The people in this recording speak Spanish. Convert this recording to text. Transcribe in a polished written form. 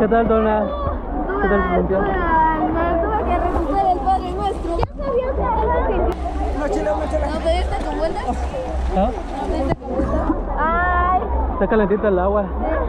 ¿Qué tal, Dona? ¿Qué tal se sintió? Tuve que recuperar el Padre Nuestro. Ya sabía que era que ¿no te diste con vueltas? ¿Ah? ¿No te diste con vueltas? Ay. Está calentito el agua.